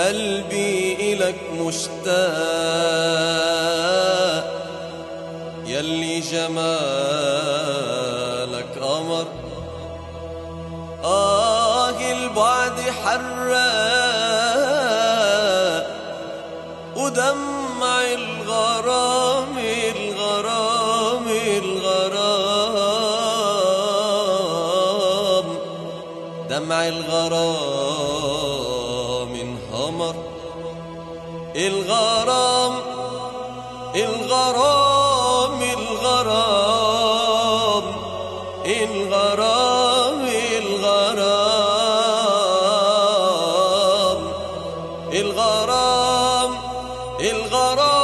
قلبي إلك مشتاق، يلي جمالك قمر. البعد حراق ودمع الغرام الغرام الغرام، دمع الغرام انهمر. الغرام الغرام الغرام الغرام الغرام الغرام الغرام.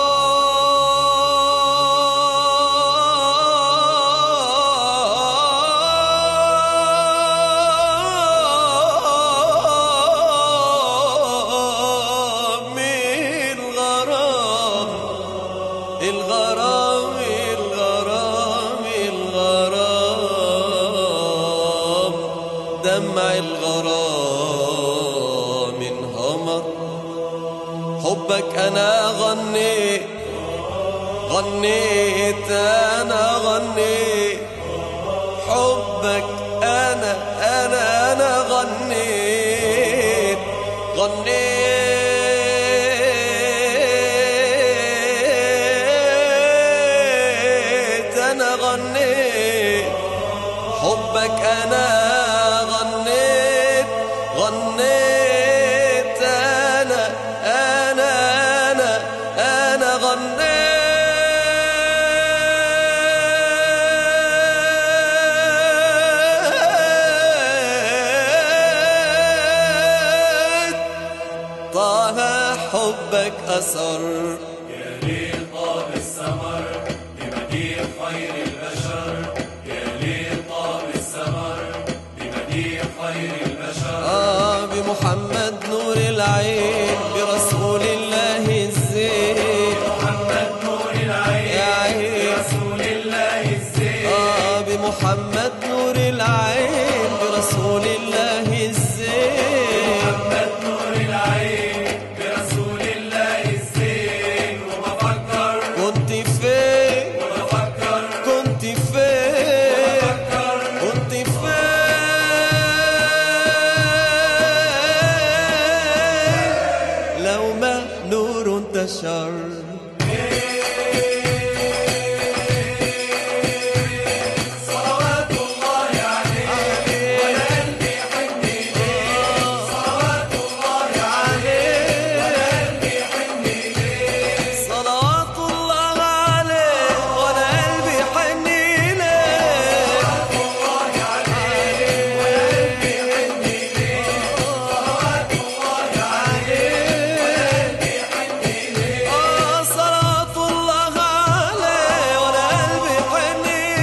الغرام الغرام الغرام، دمع الغرام انهمر. حبك أنا غنيت غنيت أنا غنيت، حبك أنا غنيت غنيت، أنا غنيت حبك. أنا غنيت غنيت، أنا غنيت. طه حبك أثر يا ليل طاب السمر بمديح خير البشر، يا ليل طاب السمر بمديح خير البشر. بمحمد نور العين برسول الله الزين، بمحمد نور العين برسول الله الزين. بمحمد نور العين برسول الله الزين، بمحمد نور العين برسول الله الزين. وبفكر كنت فين وبفكر كنت فين كنت فين، لو ما نور انتشر. صلوات الله عليه وانا قلبي يحن ليه، صلوات الله عليه وانا قلبي يحن ليه. صلوات الله عليه وانا قلبي يحن ليه، صلوات الله عليه وانا قلبي يحن ليه، صلوات الله عليه وانا قلبي يحن ليه. صلوات الله عليه وانا قلبي يحن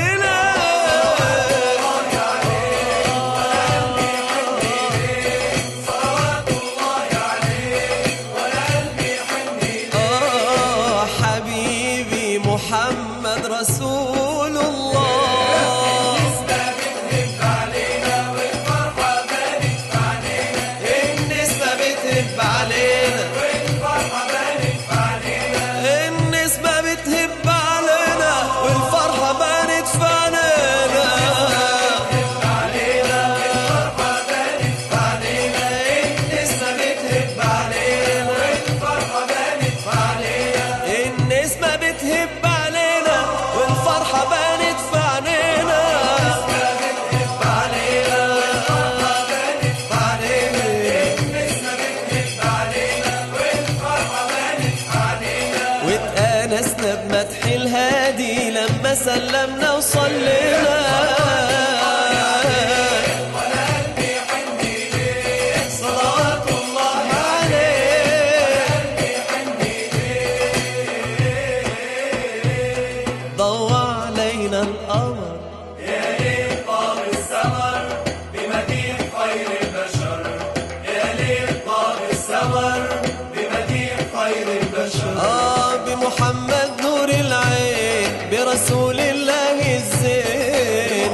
ليه. حبيبي محمد رسول الله، النسبة بتهب علينا والفرحة بانت في عينينا، النسبة بتهب علينا والفرحة بانت في عينينا، الفرحة بانت في عينينا، النسبة بتهب علينا والفرحة بانت في عينينا. النسمة بتهب علينا والفرحة بانت في عينينا. واتآنسنا بمدح الهادي لما سلمنا وصلينا. صلوات الله عليه ضوى علينا القمر. يا ليل طاب السمر بمديح خير البشر، يا ليل طاب السمر بمديح خير البشر. بمحمد نور العين برسول الله الزين،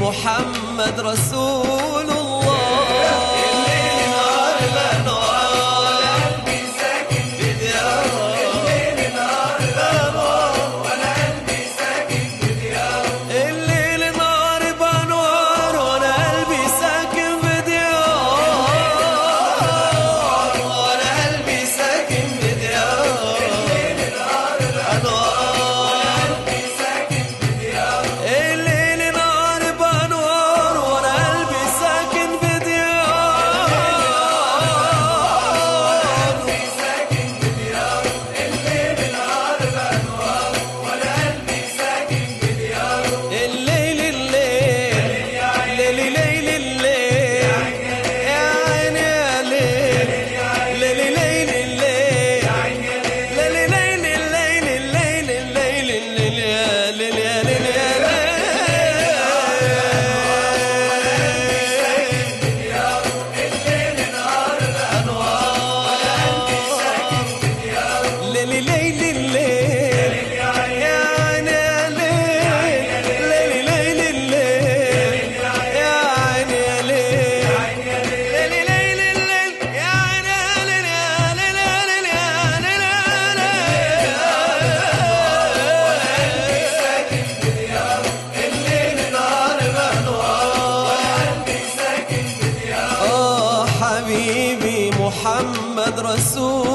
محمد رسول الله. الليل نهار بنور قلبي ساكن بدياره. الليل نهار بنور وانا قلبي ساكن بدياره. الليل نهار بنور وانا قلبي ساكن بدياره. وانا قلبي ساكن بدياره. الليل نهار بنور قلبي ساكن بدياره. الليل نهار بنور وانا قلبي ساكن بدياره. قلبي ساكن بدياره. الليل نهار بنور وانا قلبي ساكن بدياره. الليل الليل ليل ليل الليل يا عيني يا ليل ليل ليل الليل ليل ليل الليل الليل الليل الليل يا ليل يا ليل يا الليل نهار بنور قلبي ساكن بدياره. ليل ليل الليل يا عيني يا ليل ليل ليل الليل يا عيني يا ليل ليل ليل الليل يا عيني يا ليل يا ليل يا ليل يا ليل الليل نهار بنور قلبي ساكن بدياره. حبيبي محمد رسول